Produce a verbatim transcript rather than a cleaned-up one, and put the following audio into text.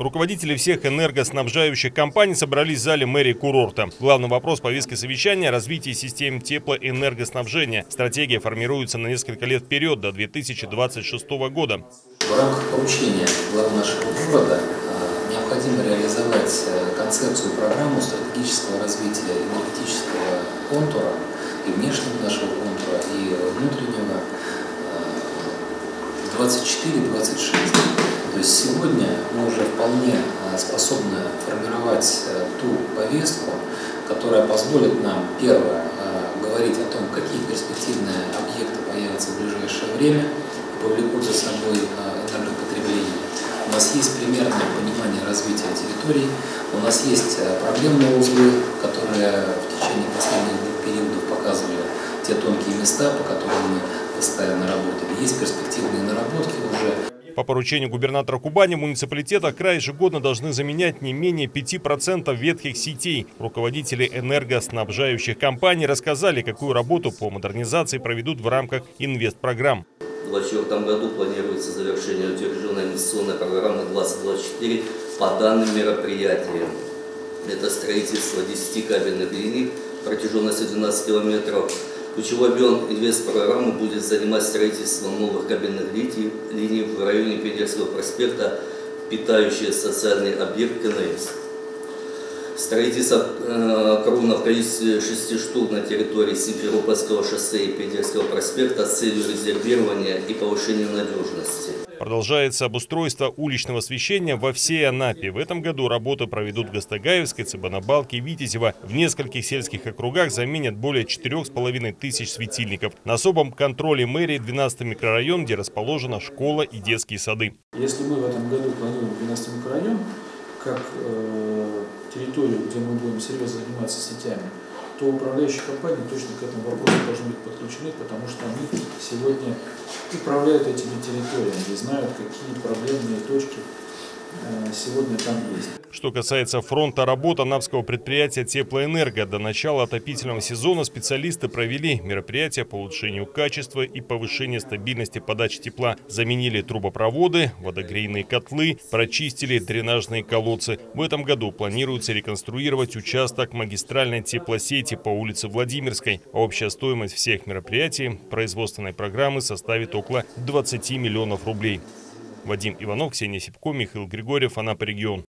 Руководители всех энергоснабжающих компаний собрались в зале мэрии курорта. Главный вопрос повестки совещания – развитие систем теплоэнергоснабжения. Стратегия формируется на несколько лет вперед, до две тысячи двадцать шестого года. В рамках поручения главы нашего города необходимо реализовать концепцию и программу стратегического развития энергетического контура, и внешнего нашего контура, и внутреннего двадцать четыре — двадцать шесть. То есть сегодня мы уже вполне способны формировать ту повестку, которая позволит нам, первое, говорить о том, какие перспективные объекты появятся в ближайшее время и повлекут за собой энергопотребление. У нас есть примерное понимание развития территорий, у нас есть проблемные узлы, которые в течение последних двух периодов показывали те тонкие места, по которым мы постоянно работали. Есть перспективные наработки уже. По поручению губернатора Кубани муниципалитета край ежегодно должны заменять не менее пяти процентов ветхих сетей. Руководители энергоснабжающих компаний рассказали, какую работу по модернизации проведут в рамках инвестпрограмм. В две тысячи двадцать четвёртом году планируется завершение утвержденной инвестиционной программы двадцать двадцать четыре по данным мероприятиям. Это строительство десяти кабельных линий протяженностью двенадцать километров. Ключевой объем инвестпрограммы будет занимать строительством новых кабельных линий в районе Пионерского проспекта, питающие социальный объект КНС. Строительство э, крона в количестве шести штук на территории Симферопольского шоссе и Пионерского проспекта с целью резервирования и повышения надежности. Продолжается обустройство уличного освещения во всей Анапе. В этом году работы проведут в Гастагаевской, Цыбанабалке, Витязево. В нескольких сельских округах заменят более четырёх с половиной тысяч светильников. На особом контроле мэрии двенадцатый микрорайон, где расположена школа и детские сады. Если мы в этом году планируем двенадцатый микрорайон как э, территорию, где мы будем серьезно заниматься сетями, то управляющие компании точно к этому вопросу должны быть подключены, потому что они сегодня управляют этими территориями и знают, какие проблемные точки сегодня там есть. Что касается фронта работ анапского предприятия «Теплоэнерго», до начала отопительного сезона специалисты провели мероприятия по улучшению качества и повышению стабильности подачи тепла. Заменили трубопроводы, водогрейные котлы, прочистили дренажные колодцы. В этом году планируется реконструировать участок магистральной теплосети по улице Владимирской. Общая стоимость всех мероприятий производственной программы составит около двадцати миллионов рублей. Вадим Иванов, Ксения Сипко, Михаил Григорьев, Анапа регион.